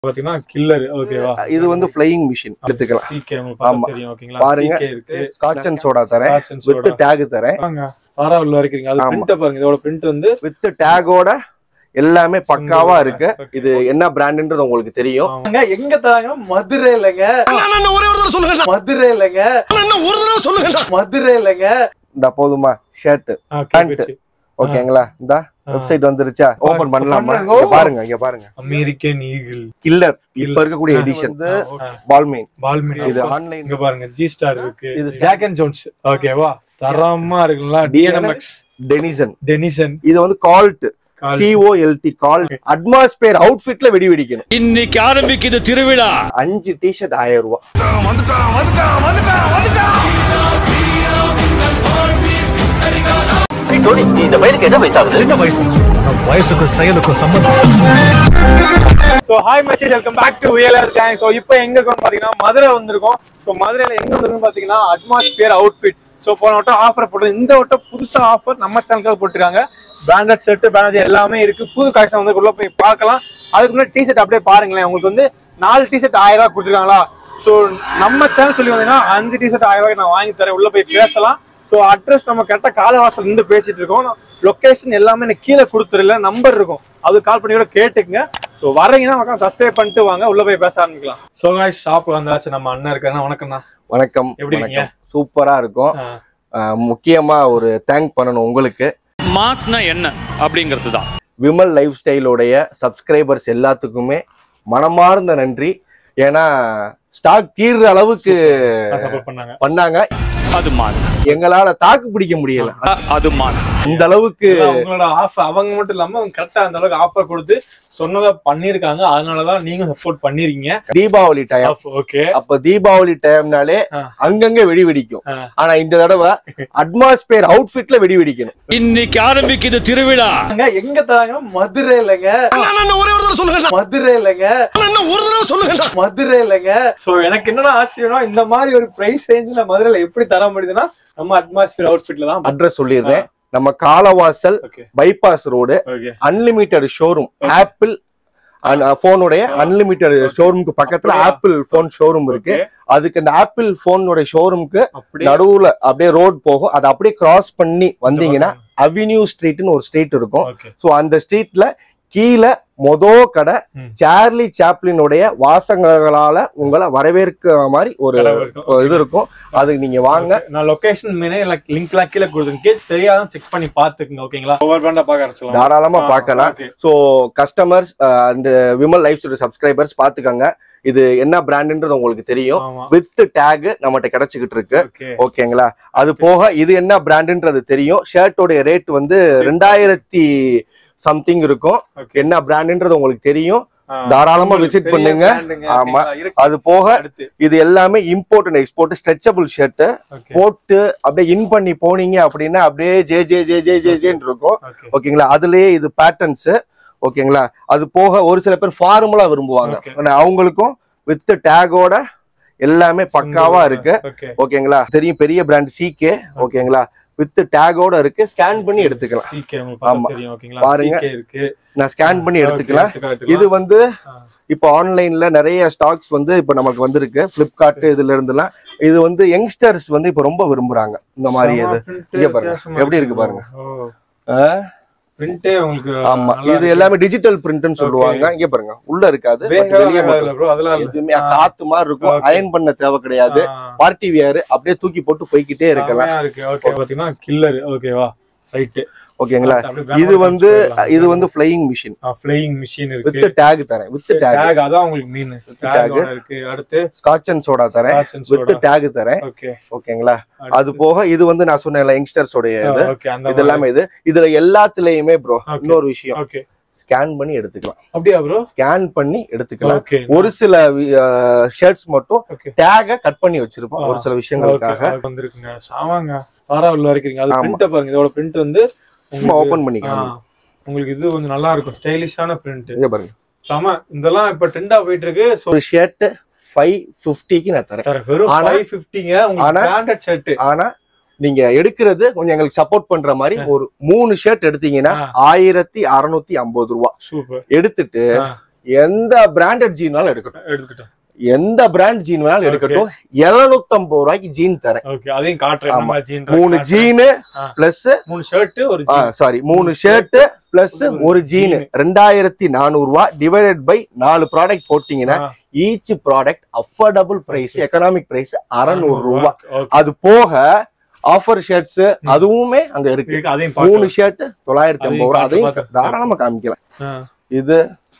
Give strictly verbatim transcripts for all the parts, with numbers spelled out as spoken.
பாத்தீங்கன்னா கில்லர் ஓகேவா இது வந்து ஃப்ளையிங் மிஷின் எடுத்துக்கலாம் சீக்கே உங்களுக்கு பார்த்தா தெரியும் ஓகேங்களா பாருங்க இருக்கு ஸ்காட்ச் அண்ட் சோடா தரேன் வித் டாக் தரேன் வாங்க சாரா உள்ள வரைக்குங்க அது பிரிண்ட் பாருங்க இதோட பிரிண்ட் வந்து வித் டாகோட எல்லாமே பக்காவா இருக்கு இது என்ன பிராண்ட்ன்றது உங்களுக்கு தெரியும் எங்க தராங்க மதுரைலங்க அண்ணா ஒரே ஒரு தடவை சொல்லுங்க மதுரைலங்க அண்ணா ஒரு தடவை சொல்லுங்க மதுரைலங்க இந்த போதுமா ஷர்ட் பேண்ட் ஓகேங்களா இந்த வெப்சைட் வந்துருச்சா ஓபன் பண்ணலாமா இங்க பாருங்க இங்க பாருங்க அமெரிக்கன் ஈகிள் கில்லர் இப்ப இருக்க கூடிய எடிஷன் பால்மேன் பால்மேன் இது ஆன்லைன் இங்க பாருங்க ஜி ஸ்டார் இருக்கு இது ஜாக் அண்ட் ஜோன்ஸ் ஓகேவா தரமா இருக்குங்களா டிஎன்எம்எக்ஸ் டெனிசன் டெனிசன் இது வந்து called C O L T called atmosphere அவுட்ஃபிட்ல வெடி வெடிக்கணும் இன்னைக்கு ஆரம்பிக்குது திருவிழா அஞ்சு டி-ஷர்ட் ஆயிரம் ரூபாய் வந்துட்டா வந்துட்டா வந்துட்டா வந்துட்டா டோனி இந்த பையனுக்கு என்ன வயசு ஆகுது என்ன வயசு வயசுக்கு செயலுக்கு சம்பந்தம் சோ ஹாய் மச்சஸ் welcome back to V L R gang so இப்போ எங்க இருக்கோம் பாத்தீங்கன்னா மதுரை வந்திருக்கோம் சோ மதுரையில எங்க வந்திருக்கோம் பாத்தீங்கன்னா அட்மாஸ்பியர் அவுட்ஃபிட் சோ போன வட்டம் ஆஃபர் போட்டு இந்த வட்டம் புதுசா ஆஃபர் நம்ம சேனலுக்காக போட்டுருக்காங்க பிராண்டட் ஷர்ட் பிராண்டட் எல்லாமே இருக்கு புது கலெக்ஷன் வந்து உள்ள போய் பார்க்கலாம் அதுக்கு முன்னாடி டி-ஷர்ட் அப்படியே பாருங்களேன் உங்களுக்கு வந்து நாலு டி-ஷர்ட் ஆயிரம் ரூபாய் கொடுத்துருக்காங்களா சோ நம்ம சேனல் சொல்லி வந்தீங்கன்னா அஞ்சு டி-ஷர்ட் ஆயிரம் ரூபாய்க்கு நான் வாங்கி தரேன் உள்ள போய் பேசலாம் சோ அட்ரஸ் நம்ம கரெக்டா காலவாசல் இருந்து பேசிட்டு இருக்கோம் லொகேஷன் எல்லாமே எனக்கு கீழே கொடுத்துருல நம்பர் இருக்கும் அது கால் பண்ணி கூட கேட்டுக்குங்க சோ வரீங்கன்னா மக்கள் சப்ஸ்கிரைப் பண்ணிட்டு வாங்க உள்ள போய் பேச ஆரம்பிக்கலாம் சோ गाइस ஷாப் வந்தாச்சு நம்ம அண்ணன் இருக்காங்க வணக்கம்ண்ணா வணக்கம் எப்படி இருக்கீங்க சூப்பரா இருக்கும் முக்கியமா ஒரு தேங்க் பண்ணணும் உங்களுக்கு மாஸ்னா என்ன அப்படிங்கிறது தான் விமல் லைஃப் ஸ்டைலோடைய சப்ஸ்கிரைபர்ஸ் எல்லாத்துக்குமே மனமார்ந்த நன்றி ஏன்னா ஸ்டாக் தீர்ற அளவுக்கு பண்ணாங்க அது மாஸ் எங்களால தாக்கு பிடிக்க முடியல அது மாஸ் இந்த அளவுக்கு உங்களோட ஆஃபர் அவங்க மட்டும் இல்லாம அவங்க கரெக்டா அந்த அளவுக்கு ஆஃபர் கொடுத்து சொன்னதை பண்ணிருக்காங்க அதனாலதான் நீங்க சப்போர்ட் பண்ணிருக்கீங்க தீபாவளி டைம் ஓகே அப்ப தீபாவளி டைம்னாலே அங்கங்க வெடி வெடிக்கும் ஆனா இந்த தடவை அட்மாஸ்பியர் அவுட்ஃபிட்ல வெடி வெடிக்கணும் இன்னைக்கு ஆரம்பிக்குது திருவிழா எங்க தராங்க மதுரைலங்க ஒரே ஒரு தடவை சொல்லுங்க மதுரைலங்க ஒரு தடவை சொல்லுங்க மதுரைலங்க சோ எனக்கு என்னன்னா ஆச்சரியம்னா இந்த மாதிரி ஒரு பிரைஸ் ரேஞ்ச்ல மதுரையில எப்படி தர முடியுதுன்னா நம்ம அட்மாஸ்பியர் அவுட்ஃபிட்ல தான் அட்ரஸ் சொல்லிடுறேன் நம்ம Kalavasal bypass road unlimited showroom Apple போனுடைய அன்லிமிட்டட் ஷோரூமுக்கு பக்கத்துல ஆப்பிள் போன் ஷோரூம் இருக்கு அதுக்கு அந்த ஆப்பிள் போனுடைய ஷோரூமுக்கு நடுவுல அப்படியே ரோட் போகும் அதை அப்படியே கிராஸ் பண்ணி வந்தீங்கன்னா அவென்யூ ஸ்ட்ரீட்னு ஒரு ஸ்ட்ரீட் இருக்கும் சோ அந்த ஸ்ட்ரீட்ல கீழே மொதோ கடை சார்லி சாப்ளினுடைய வாசகங்களால உங்களை வரவேற்கிற மாதிரி ஒரு இது இருக்கும் அதுக்கு நீங்க வாங்க நான் லொகேஷன் மீனே லிங்க் எல்லாம் கீழே கொடுத்துருக்கேன் தெரியாத செக் பண்ணி பாத்துக்கங்க ஓகேங்களா ஓவர் பிராண்டா பார்க்க ஆரம்பிச்சலாம் தாராளமா பார்க்கலாம் சோ கஸ்டமர்ஸ் அந்த விமல் லைஃப் ஸ்டைல் சப்ஸ்கிரைபர்ஸ் பாத்துக்கங்க இது என்ன பிராண்ட்ன்றது உங்களுக்கு தெரியும் வித் டேக் நம்மகிட்ட கிடைச்சிக்கிட்டு இருக்கு ஓகேங்களா அது போக இது என்ன பிராண்ட்ன்றது தெரியும் ஷர்ட்டோட ரேட் வந்து ரெண்டாயிரத்தி சம்திங் இருக்கும் என்ன பிராண்ட்ன்றது உங்களுக்கு தெரியும் தாராளமா விசிட் பண்ணுங்க ஆமா அது போக இது எல்லாமே import and export stretchable shirt போட்டு அப்படியே இன் பண்ணி போனீங்க அப்படின்னா அப்படியே ஜே ஜே ஜே ஜே ஜே ஜேன்னு இருக்கும் ஓகேங்களா அதுலயே இது பேட்டர்ன்ஸ் ஓகேங்களா அது போக ஒரு சில பேர் ஃபார்முலா விரும்புவாங்க அவங்களுக்கும் வித் டேகோட எல்லாமே பக்காவா இருக்கு ஓகேங்களா தெரியும் பெரிய பிராண்ட் சீக்கே ஓகேங்களா வித் டேகோட இருக்கு ஸ்கேன் பண்ணி எடுத்துக்கலாம் பாருங்க நான் ஸ்கேன் பண்ணி எடுத்துக்கலாம் இது வந்து இப்ப ஆன்லைன்ல நிறைய ஸ்டாக்ஸ் வந்து இப்ப நமக்கு வந்திருக்கு பிளிப்கார்ட் இதுல இருந்துலாம் இது வந்து யங்ஸ்டர்ஸ் வந்து இப்ப ரொம்ப விரும்புறாங்க இந்த மாதிரி இது இங்க பாருங்க எப்படி இருக்கு பாருங்க பிரிண்டே உங்களுக்கு ஆமா இது எல்லாமே டிஜிட்டல் பிரிண்ட்னு சொல்லுவாங்க இங்க பாருங்க உள்ள இருக்காது வெளியே எதுவுமே காத்து மாதிரி இருக்கும் அயன் பண்ண தேவை கிடையாது பார்ட்டி வியர் அப்படியே தூக்கி போட்டு போய்கிட்டே இருக்கலாம் பாத்தீங்கன்னா கில்லர் ஓகேவா ரைட் ஓகேங்களா இது வந்து இது வந்து ஃப்ளையிங் மிஷின் ஃப்ளையிங் மிஷின் இருக்கு வித் டாக் தரேன் வித் டாக் அதான் உங்களுக்கு மீன் டாக் இருக்கு அடுத்து ஸ்காட்ச் அண்ட் சோடா தரேன் வித் டாக் தரேன் ஓகே ஓகேங்களா அது போக இது வந்து நான் சொன்னேன்ல யங்ஸ்டர்ஸ் உடைய இது இதெல்லாம் இது இதுல எல்லாத்துலயுமே ப்ரோ இன்னொரு விஷயம் ஓகே ஸ்கேன் பண்ணி எடுத்துக்கலாம் அப்படியே ப்ரோ ஸ்கேன் பண்ணி எடுத்துக்கலாம் ஒரு சில ஷர்ட்ஸ் மட்டும் டேக கட் பண்ணி வச்சிருப்போம் ஒரு சில விஷயங்களுக்காக வந்திருக்குங்க சாமாங்க சாரா உள்ள இருக்கீங்க அது பிரிண்ட் பாருங்க இதோட பிரிண்ட் வந்து ஓபன் பண்ணிக்கலாம் உங்களுக்கு இது கொஞ்சம் நல்லா இருக்கும் ஸ்டைலிஷான பிரிண்ட் இங்க பாருங்க சாமா இதெல்லாம் இப்ப ட்ரெண்டா போயிட்டு இருக்கு ஒரு ஷர்ட் five fifty க்கு நான் தரேன் வெறும் five fifty ங்க உங்களுக்கு பிராண்டட் ஷர்ட் ஆனா நீங்க எடுக்கிறது கொஞ்சம் எங்களுக்கு சப்போர்ட் பண்ற மாதிரி ஒரு மூணு ஷர்ட் எடுத்தீங்கன்னா ஆயிரத்தி அறுநூத்தி ஐம்பது ரூபாய் எடுத்துட்டு எந்த பிராண்டட் ஜீனாலும் எடுக்கட்டும் எடுத்துக்கிட்டோம் எந்த பிராண்ட் ஜீன் வேணாலும் எடுக்கட்டும் எழுநூத்தி ஐம்பது ரூபாய்க்கு ஜீன் தரேன். அதையும் காட்டுறேன். மூணு ஜீனு பிளஸ் மூணு ஷர்ட் ஒரு சாரி மூணு ஷர்ட் பிளஸ் ஒரு ஜீன் ரெண்டாயிரத்தி நானூறு ரூபாய் டிவைடட் பை நாலு ப்ராடக்ட் போட்டீங்கன்னா each product affordable price economic price அறுநூறு ரூபாய். அது போக ஆஃபர் ஷர்ட்ஸ் அதுவுமே அங்க இருக்கு. மூணு ஷர்ட் தொள்ளாயிரத்தி ஐம்பது ரூபாய் அதையும் தாராளமா காமிக்கலாம். இது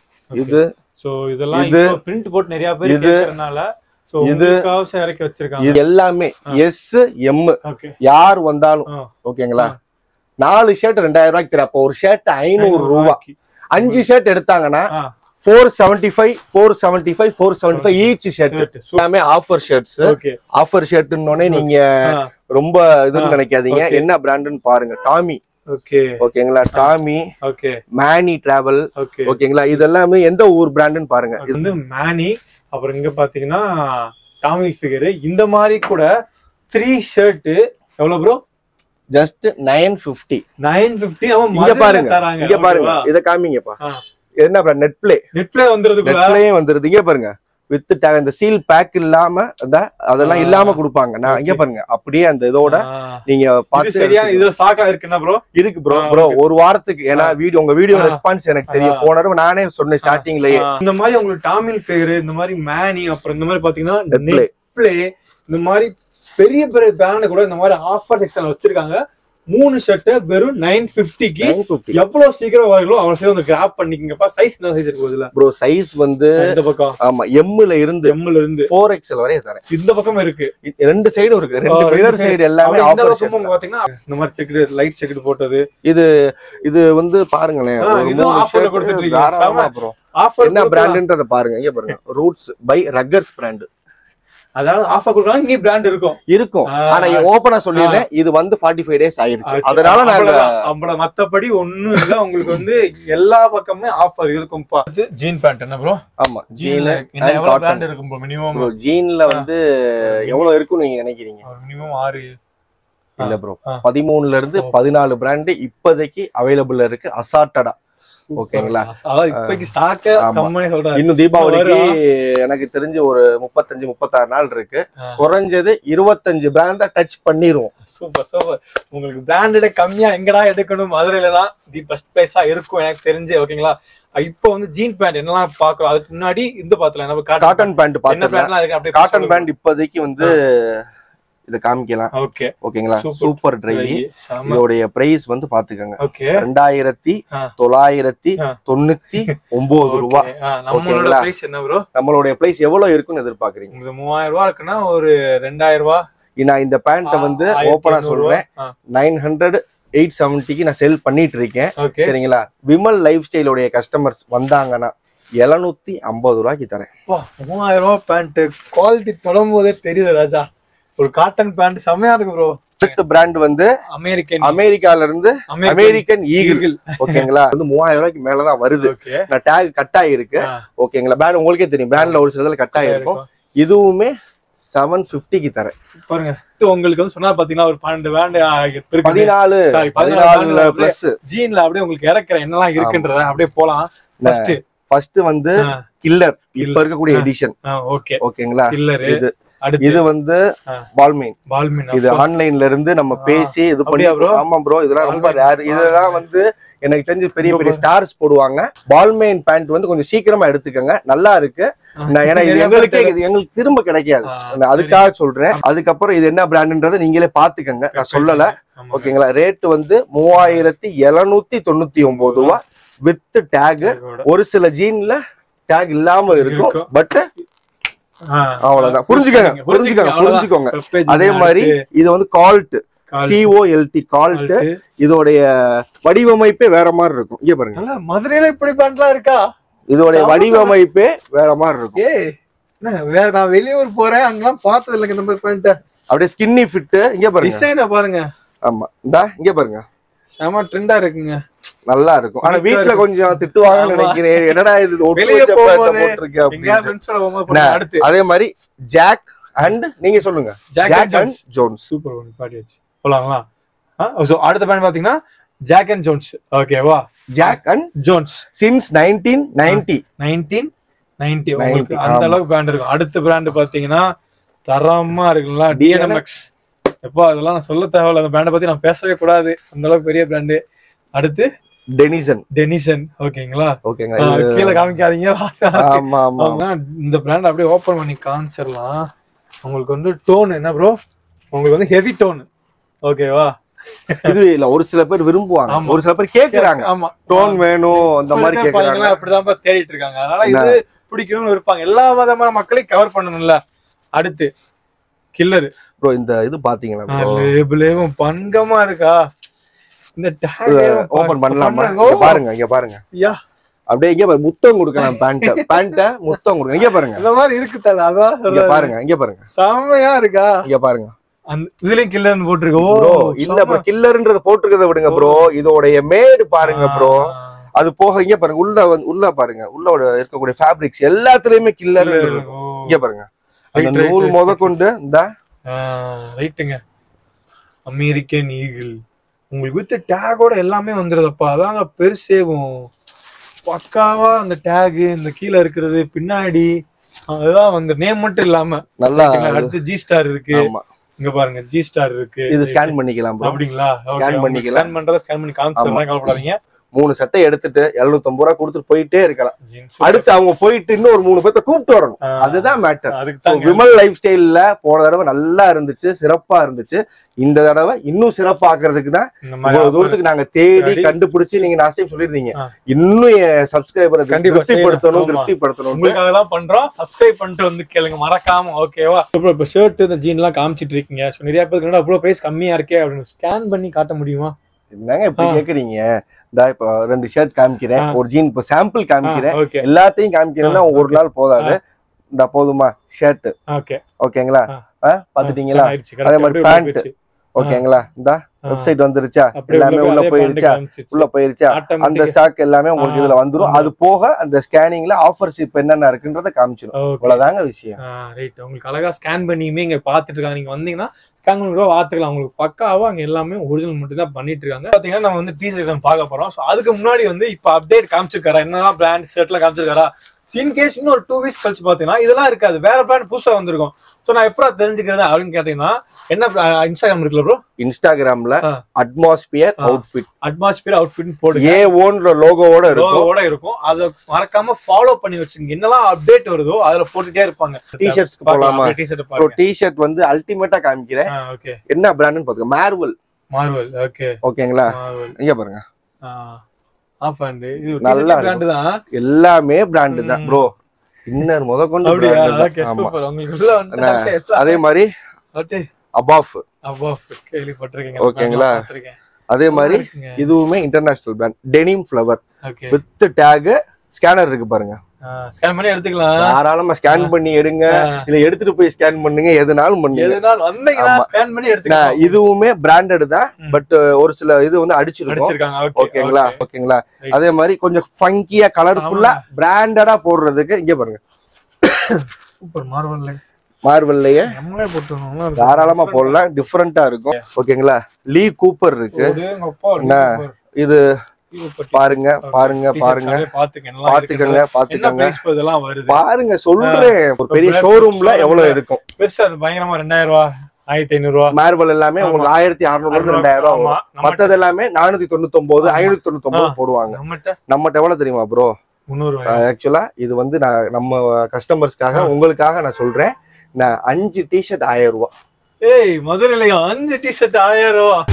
இது சோ இதெல்லாம் இப்போ பிரிண்ட் போட்டு நிறைய பேர் கேக்குறனால சோ இதுக்காக இறக்கி வச்சிருக்காங்க. இது எல்லாமே எஸ் எம் யார் வந்தாலும் ஓகேங்களா. நாலு ஷர்ட் ரெண்டாயிரம் ரூபாய்க்கு தர. அப்போ ஒரு ஷர்ட் ஐநூறு ரூபாய். அஞ்சு ஷர்ட் எடுத்தாங்கன்னா four seventy-five four seventy-five four seventy-five each shirt. எல்லாமே ஆஃபர் ஷர்ட்ஸ். ஆஃபர் ஷர்ட்னோனே நீங்க ரொம்ப இதுன்னு நினைக்காதீங்க. என்ன பிராண்ட்னு பாருங்க. டாமி ஓகே ஓகேங்களா. டாமி ஓகே மேனி டிராவல் ஓகேங்களா. இதெல்லாமே எந்த ஊர் பிராண்ட்னு பாருங்க. இது வந்து மேனி. அப்புறம் இங்க பாத்தீங்கன்னா டாமி ஃபிகர். இந்த மாதிரி கூட த்ரீ ஷர்ட் எவ்வளவு bro? Just nine fifty nine fifty. இங்க பாருங்க இங்க பாருங்க இத காமிங்கப்பா. என்ன brand? Net play. Net play வந்துருது. நெட் பிளே வந்துருது. இங்க பாருங்க வித் டேக் இந்த சீல் பேக் இல்லாம அதெல்லாம் இல்லாம கொடுப்பாங்க. நான் இங்க பாருங்க அப்படியே அந்த இதோட நீங்க பாத்து சரியா இதுல ஸ்டாக் இருக்குன்னா ப்ரோ இருக்கு ப்ரோ. ப்ரோ ஒரு வாரத்துக்கு ஏன்னா வீடியோ உங்க வீடியோ ரெஸ்பான்ஸ் எனக்கு தெரியும். போன தடவை நானே சொன்னேன் ஸ்டார்டிங்லயே. இந்த மாதிரி உங்களுக்கு டாமில் ஃபேர் இந்த மாதிரி மேனி அப்புறம் இந்த மாதிரி பாத்தீங்கன்னா நெட் பிளே இந்த மாதிரி பெரிய பெரிய பிராண்ட் கூட இந்த மாதிரி ஆஃபர் செக்ஷன் வச்சிருக்காங்க. மூணு ஷர்ட் வெறும் நைன் பிப்டிக்கு எவ்வளவு சீக்கிரம் வரீங்களோ அவ்வளவு சீக்கிரம் வந்து கிராப் பண்ணிக்கங்கப்பா. சைஸ் என்ன சைஸ் இருக்கு இதுல ப்ரோ? சைஸ் வந்து இந்த பக்கம் ஆமா எம்ல இருந்து எம்ல இருந்து ஃபோர் எக்ஸ்எல் வரை தரேன். இந்த பக்கம் இருக்கு. ரெண்டு சைடும் இருக்கு. ரெண்டு மிரர் சைடு எல்லாமே ஆஃபர் செக்ஷன் பாத்தீங்கன்னா இந்த மாதிரி செக்டு லைட் செக்டு போட்டது. இது இது வந்து பாருங்களேன் இது ஆஃபர்ல கொடுத்துட்டு இருக்கீங்க ப்ரோ. ஆஃபர் என்ன பிராண்ட்ன்றத பாருங்க. இங்க பாருங்க ரூட்ஸ் பை ரக்கர்ஸ் பிராண்ட். அதாவது ஆஃபர் கொடுக்கறாங்க. இங்க பிராண்ட் இருக்கும் இருக்கும் ஆனா ஓபனா சொல்லிறேன் இது வந்து forty-five டேஸ் ஆயிருச்சு. அதனால நாங்க நம்மள மத்தபடி ஒண்ணும் இல்ல. உங்களுக்கு வந்து எல்லா பக்கமே ஆஃபர் இருக்கும்பா. இது ஜீன் பேண்ட் என்ன ப்ரோ? ஆமா ஜீன்ல என்ன எவ்வளவு பிராண்ட் இருக்கும் ப்ரோ? மினிமம் ப்ரோ ஜீன்ல வந்து எவ்வளவு இருக்குன்னு நீங்க நினைக்கிறீங்க? மினிமம் ஆறு இல்ல ப்ரோ பதிமூணுல இருந்து பதினாலு பிராண்ட் இப்போதைக்கு அவைலபிள் இருக்கு அசார்ட்டடா. ஓகேங்களா. இப்போதைக்கு ஸ்டாக் கம்பெனி சொல்றாங்க. இன்னும் தீபாவளிக்கு எனக்கு தெரிஞ்சு ஒரு முப்பத்தஞ்சு முப்பத்தாறு நாள் இருக்கு. குறைஞ்சது இருபத்தஞ்சு பிராண்ட டச் பண்ணிருவோம். Super super. உங்களுக்கு பிராண்டட கம்மியா எங்கடா எடுக்கணும்? மதுரையில தான் தி பெஸ்ட் பிளேஸா இருக்கும் எனக்கு தெரிஞ்சு. ஓகேங்களா. இப்போ வந்து ஜீன் பேண்ட் என்னெல்லாம் பாக்குறோம். அதுக்கு முன்னாடி இந்த பாத்துல நம்ம காட்டன் பேண்ட் பாத்தோம். காட்டன் பேண்ட் இப்போதைக்கு வந்து இத காமிக்கலாம். ஓகே ஓகேங்களா. Super try. இதோடைய பிரைஸ் வந்து பாத்துக்கங்க ரெண்டாயிரத்தி தொள்ளாயிரத்தி தொண்ணூத்தி ஒன்பது ரூபாய். நம்மளோட பிரைஸ் என்ன ப்ரோ? நம்மளுடைய பிரைஸ் எவ்வளவு இருக்குன்னு எதிர்பார்க்கறீங்க? இது மூவாயிரம் ரூபாய் இருக்குன்னா ஒரு ரெண்டாயிரம் ரூபாய். நான் இந்த பேண்ட வந்து ஓபனா சொல்றேன் நைன் ஹண்ட்ரட் எயிட் செவன்டிக்கு நான் செல் பண்ணிட்டு இருக்கேன். சரிங்களா. விமல் லைஃப் ஸ்டைலோடைய கஸ்டமர்ஸ் வந்தாங்கன்னா எழுநூத்தி ஐம்பது ரூபாய்க்கு தரேன். மூவாயிரம் ரூபாய் பேண்ட் குவாலிட்டி தொடும் போதே தெரியுது ராஜா. ஒரு காட்டன் பேண்ட் செமையா இருக்கு ப்ரோ. அடுத்த பிராண்ட் வந்து அமெரிக்கன் அமெரிக்கால இருந்து அமெரிக்கன் ஈகிள். ஓகேங்களா. வந்து மூவாயிரம் ரூபாய்க்கு மேலதான் வருது. நான் டேக் கட் ஆயிருக்கு. ஓகேங்களா. பிராண்ட் உங்களுக்கே தெரியும் பிராண்ட்ல ஒரு சிலதுல கட் ஆயிருக்கும். இதுவுமே செவன் பிப்டிக்கு தரேன். பாருங்க உங்களுக்கு வந்து சொன்னா பாத்தீங்கன்னா ஒரு பன்னெண்டு பிராண்ட் பதினாலு பதினாலு பிளஸ் ஜீன்ல அப்படியே உங்களுக்கு இறக்குறேன் என்னெல்லாம் இருக்குன்றத அப்படியே போலாம். ஃபர்ஸ்ட் ஃபர்ஸ்ட் வந்து கில்லர் இப்ப இருக்கக்கூடிய எடிஷன். ஓகே ஓகேங்களா. கில்லர் இது இது வந்து பால்மீன். பால்மீன் இது ஆன்லைன்ல இருந்து நம்ம பேசி இது பண்ணி. ஆமா ப்ரோ இதெல்லாம் ரொம்ப ரேர். இதெல்லாம் வந்து எனக்கு தெரிஞ்சு பெரிய பெரிய ஸ்டார்ஸ் போடுவாங்க. பால்மீன் பேண்ட் வந்து கொஞ்சம் சீக்கிரமா எடுத்துக்கங்க. நல்லா இருக்கு. ஏன்னா இது எங்களுக்கே எங்களுக்கு திரும்ப கிடைக்காது. அதுக்காக சொல்றேன். அதுக்கப்புறம் இது என்ன பிராண்ட்ன்றதை நீங்களே பாத்துக்கங்க. நான் சொல்லல. ஓகேங்களா. ரேட் வந்து மூவாயிரத்தி எழுநூத்தி தொண்ணூத்தி ஒன்பது ரூபாய் வித் டேக். ஒரு சில ஜீன்ல டேக் இல்லாம இருக்கும். பட் அவ்வளவுதான். புரிஞ்சுக்கோங்க புரிஞ்சுக்கோங்க புரிஞ்சுக்கோங்க. அதே மாதிரி இது வந்து கால்ட் சிஓஎல்டி கால்ட். இதோடைய வடிவமைப்பே வேற மாதிரி இருக்கும். இங்க பாருங்க மதுரையில இப்படி பேண்ட்லாம் இருக்கா? இதோடைய வடிவமைப்பே வேற மாதிரி இருக்கும். வேற நான் வெளியூர் போறேன் அங்கெல்லாம் பார்த்தது இல்லைங்க இந்த மாதிரி பேண்ட். அப்படியே ஸ்கின்னி ஃபிட். இங்க பாருங்க டிசைனை பாருங்க. ஆமா இந்தா இங்க பாருங்க செம ட்ரெண்டா இருக்குங்க. நல்லா இருக்கும். ஆனா வீட்ல கொஞ்சம் திட்டுவாங்கன்னு நினைக்கிறேன். என்னடா இது போட்டிருக்கு அப்படின்னு. அதே மாதிரி ஜாக் அண்ட் நீங்க சொல்லுங்க Jack and Jones. Super body வச்சு போலாங்களா. அடுத்த பேண்ட் பாத்தீங்கன்னா ஜாக் அண்ட் ஜோன்ஸ் ஓகேவா Jack and Jones since nineteen ninety nineteen ninety உங்களுக்கு அந்த அளவுக்கு பிராண்ட் இருக்கும். அடுத்த பிராண்ட் பாத்தீங்கன்னா தரமா இருக்குங்களா டிஎன்எம்எக்ஸ். எப்போ அதெல்லாம் நான் சொல்ல தேவையில்ல, அந்த பிராண்டை பத்தி நான் பேசவே கூடாது, அந்த அளவுக்கு பெரிய பிராண்டு. அடுத்து டெனிசன் டெனிசன் ஓகேங்களா ஓகேங்க. கீழே காமிக்காதீங்க. ஆமா ஆமா இந்த பிராண்ட் அப்படியே ஓபன் பண்ணி காமிச்சிடலாம். உங்களுக்கு வந்து டோன் என்ன ப்ரோ, உங்களுக்கு வந்து ஹெவி டோன் ஓகேவா. இது இல்ல ஒரு சில பேர் விரும்புவாங்க, ஒரு சில பேர் கேக்குறாங்க ஆமா டோன் வேணும் அந்த மாதிரி கேக்குறாங்க. அப்படிதான் தேடிட்டு இருக்காங்க, அதனால இது பிடிக்கணும்னு இருப்பாங்க. எல்லா விதமான மக்களையும் கவர் பண்ணணும்ல. அடுத்து கில்லர் ப்ரோ, இந்த இது பாத்தீங்களா ப்ரோ, லேபிளேவும் பங்கமா இருக்கா. இந்த டேக் ஓபன் பண்ணலாமா? இங்க பாருங்க, இங்க பாருங்க. யா அப்படியே இங்க பாருங்க, முத்தம் கொடுக்கலாம். பேண்ட் பேண்ட முத்தம் கொடுங்க. இங்க பாருங்க, இந்த மாதிரி இருக்கு தல. அதான் இங்க பாருங்க, இங்க பாருங்க, செமையா இருக்கா. இங்க பாருங்க, அந்த இதுலயும் கில்லர்னு போட்டுருக்கு ப்ரோ. இல்ல ப்ரோ, கில்லர்ன்றத போட்டுருக்கத விடுங்க ப்ரோ, இதோட மேடு பாருங்க ப்ரோ. அது போக இங்க பாருங்க, உள்ள உள்ள பாருங்க, உள்ள இருக்கக்கூடிய ஃபேப்ரிக்ஸ் எல்லாத்துலயுமே கில்லர் இருக்கும். இங்க பாருங்க, அந்த நூல் முத கொண்டு இந்த ரைட்டுங்க அமெரிக்கன் ஈகிள் உங்களுக்கு வித் டேகோட எல்லாமே வந்துருதப்பா. அதாங்க பெருசேவும் பக்காவா அந்த டேக், இந்த கீழே இருக்கிறது பின்னாடி அதுதான் வந்து நேம் மட்டும் இல்லாம நல்லா. அடுத்து ஜி ஸ்டார் இருக்கு, இங்க பாருங்க ஜி ஸ்டார் இருக்கு. இது ஸ்கேன் பண்ணிக்கலாம் அப்படிங்களா? ஸ்கேன் பண்ணிக்கலாம், ஸ்கேன் பண்றத ஸ்கேன் பண்ணி காமிச்சறேன், கவலைப்படாதீங்க. மூணு சட்டை எடுத்துட்டு எழுநூத்தி ஐம்பது ரூபா கொடுத்துட்டு போயிட்டே இருக்கலாம். அடுத்து அவங்க போயிட்டு இன்னும் ஒரு மூணு பேர்த்த கூப்பிட்டு வரணும், அதுதான் மேட்டர். விமல் லைஃப் ஸ்டைல்ல போன தடவை நல்லா இருந்துச்சு, சிறப்பா இருந்துச்சு. இந்த தடவை இன்னும் சிறப்பாக்குறதுக்கு தான் இவ்வளவு தூரத்துக்கு நாங்க தேடி கண்டுபிடிச்சு, நீங்க லாஸ்ட் டைம் சொல்லிருந்தீங்க இன்னும் திருப்திப்படுத்தணும் திருப்திப்படுத்தணும் உங்களுக்காக தான் பண்றோம். சப்ஸ்கிரைப் பண்ணிட்டு வந்து கேளுங்க மறக்காம ஓகேவா. இப்ப ஷர்ட் இந்த ஜீன் எல்லாம் காமிச்சிட்டு இருக்கீங்க, நிறைய பேருக்கு அவ்வளவு பிரைஸ் கம்மியா இருக்கே அப்படின்னு ஸ்கேன் பண்ணி காட்ட முடியுமா? என்னங்க இப்ப கேக்குறீங்க? இந்த இப்ப ரெண்டு ஷர்ட் காமிக்கிறேன், ஒரு ஜீன் இப்ப சாம்பிள் காமிக்கிறேன், எல்லாத்தையும் காமிக்கிறேன்னா ஒரு நாள் போதாது. இந்த போதுமா ஷர்ட் ஓகேங்களா? பாத்துட்டீங்களா? அதே மாதிரி பேண்ட் ஓகேங்களா? இந்த வெப்சைட் வந்துருச்சா, எல்லாமே உள்ள போயிருச்சா, உள்ள போயிருச்சா, அந்த ஸ்டாக் எல்லாமே உங்களுக்கு இதுல வந்துரும். அது போக அந்த ஸ்கேனிங்ல ஆஃபர்ஸ் இப்ப என்னென்ன இருக்குன்றத காமிச்சிடும். அவ்வளவுதாங்க விஷயம். ரைட், உங்களுக்கு அழகா ஸ்கேன் பண்ணியுமே இங்க பாத்துட்டு இருக்காங்க. நீங்க வந்தீங்கன்னா ஸ்கேன் பண்ணி கூட பாத்துக்கலாம். உங்களுக்கு பக்காவா அங்க எல்லாமே ஒரிஜினல் மட்டும் தான் பண்ணிட்டு இருக்காங்க. பாத்தீங்கன்னா நம்ம வந்து டி செக்ஷன் பார்க்க போறோம். சோ அதுக்கு முன்னாடி வந்து இப்ப அப்டேட் காமிச்சிருக்காரா, என்னெல்லாம் பிராண்ட் ஷர்ட்ல காமிச்சிருக்காரா. இன் கேஸ் இன்னும் ஒரு டூ வீக்ஸ் கழிச்சு பாத்தீங்கன்னா இதெல்லாம் இருக்காது, வேற பிராண்ட் புதுசா வந்திருக்கும். சோ நான் எப்படா தெரிஞ்சுக்கிறது அப்படின்னு கேட்டீங்கன்னா, என்ன இன்ஸ்டாகிராம் இருக்குல்ல ப்ரோ, இன்ஸ்டாகிராம்ல அட்மாஸ்பியர் அவுட்ஃபிட் அட்மாஸ்பியர் அவுட்ஃபிட் போடுங்க. ஏ ஓன்ற லோகோவோட லோகோவோட இருக்கும். அத மறக்காம ஃபாலோ பண்ணி வச்சுங்க. என்னெல்லாம் அப்டேட் வருதோ அதுல போட்டுட்டே இருப்பாங்க. டி-ஷர்ட்ஸ்க்கு போலாமா? டி-ஷர்ட் பாருங்க. டி-ஷர்ட் வந்து அல்டிமேட்டா காமிக்கிறேன். ஓகே, என்ன பிராண்ட்னு பாருங்க. மார்வல் மார்வல் ஓகே ஓகேங்களா? இங்க பாருங்க, ஆஃப் அண்ட் இது நல்ல பிராண்ட் தான், எல்லாமே பிராண்ட் தான் ப்ரோ. இன்னர் முத கொண்டு அதே மாதிரி அபாஃப் அபாஃப் கேள்விப்பட்டிருக்கீங்க ஓகேங்களா? அதே மாதிரி இதுவுமே international brand. Denim flower with tag, scanner இருக்கு பாருங்க. ஸ்கேன் பண்ணி எடுத்துக்கலாம், தாராளமா ஸ்கேன் பண்ணி எடுங்க, இல்ல எடுத்துட்டு போய் ஸ்கேன் பண்ணுங்க, எதுனாலும் பண்ணுங்க. எதுனாலும் வந்தீங்கன்னா ஸ்கேன் பண்ணி எடுத்துக்கலாம். இதுவுமே பிராண்டட் தான், பட் ஒரு சில இது வந்து அடிச்சிருக்காங்க ஓகேங்களா? ஓகேங்களா? அதே மாதிரி கொஞ்சம் ஃபங்கியா கலர்ஃபுல்லா பிராண்டடா போடுறதுக்கு இங்க பாருங்க, சூப்பர் மார்வல்ல மார்வல்லையே தாராளமா போடலாம், டிஃபரெண்டா இருக்கும் ஓகேங்களா? லீ கூப்பர் இருக்கு. இது பாருங்க பாருங்க பாருங்க பாத்துக்கங்க பாத்துக்கங்க பாருங்க, சொல்றேன் ஒரு பெரிய ஷோரூம்ல எவ்வளவு இருக்கும். பெருசா பயங்கரமா ரெண்டாயிரம் ரூபாய் ஆயிரத்தி ஐநூறு ரூபாய் மார்வல் எல்லாமே உங்களுக்கு ஆயிரத்தி அறுநூறுல இருந்து ரெண்டாயிரம் ரூபாய். மத்தது எல்லாமே நானூத்தி தொண்ணூத்தி ஒன்பது ஐநூத்தி தொண்ணூத்தி ஒன்பது போடுவாங்க. நம்மகிட்ட எவ்வளவு தெரியுமா ப்ரோ? ஆக்சுவலா இது வந்து நான் நம்ம கஸ்டமர்ஸ்க்காக உங்களுக்காக நான் சொல்றேன், நான் அஞ்சு டிஷர்ட் ஆயிரம் ரூபாய். ஏய் முதல்ல அஞ்சு டிஷர்ட் ஆயிரம் ரூபாய்.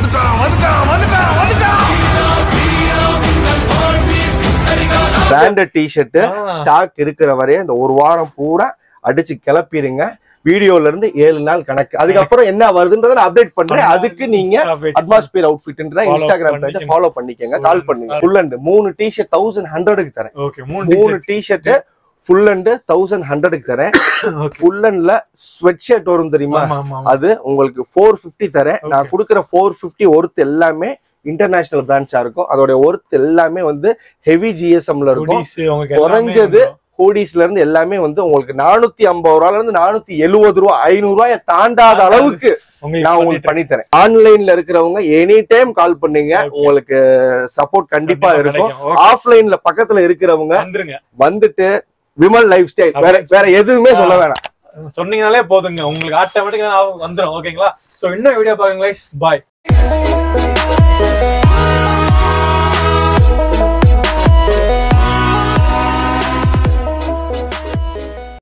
பிராண்டட் டிஷர்ட் ஸ்டாக் இருக்கிற வரைய இந்த ஒரு வாரம் பூரா அடிச்சு கிளப்பிடுங்க. வீடியோல இருந்து ஏழு நாள் கணக்கு. அதுக்கப்புறம் என்ன வருதுன்றத அப்டேட் பண்றேன். அதுக்கு நீங்க அட்மாஸ்பியர் அவுட்ஃபிட்ன்ற இன்ஸ்டாகிராம் பேஜ் ஃபாலோ பண்ணிக்கங்க, கால் பண்ணுங்க. ஃபுல் அண்ட் மூணு டிஷர்ட் தௌசண்ட் ஹண்ட்ரடுக்கு தரேன். மூணு டிஷர்ட் ஃபுல் அண்ட் தௌசண்ட் ஹண்ட்ரடுக்கு தரேன். ஃபுல் அண்ட்ல ஸ்வெட் ஷர்ட் வரும் தெரியுமா, அது உங்களுக்கு ஃபோர் பிப்டி தரேன். நான் கொடுக்குற ஃபோர் பிப்டி ஒர்த் எல்லாமே இன்டர்நேஷனல் பிராண்ட்ஸா இருக்கும். அதோட ஒர்த் எல்லாமே வந்து ஹெவி ஜிஎஸ்எம்ல இருக்கும். குறைஞ்சது ஹூடிஸ்ல இருந்து எல்லாமே வந்து உங்களுக்கு நானூத்தி ஐம்பது ரூபாயில இருந்து நானூத்தி எழுபது ரூபாய் ஐநூறு ரூபாய் தாண்டாத அளவுக்கு நான் உங்களுக்கு பண்ணி தரேன். ஆன்லைன்ல இருக்கிறவங்க எனி டைம் கால் பண்ணீங்க, உங்களுக்கு சப்போர்ட் கண்டிப்பா இருக்கும். ஆஃப்லைன்ல பக்கத்துல இருக்கிறவங்க வந்துட்டு விமல் லைஃப் ஸ்டைல் வேற வேற எதுவுமே சொல்ல வேணாம், சொன்னீங்கனாலே போதுங்க, உங்களுக்கு ஆட்டோமேட்டிக்கா வந்துடும். ஓகேங்களா? சோ இன்னும் வீடியோ பாருங்க, பாய்.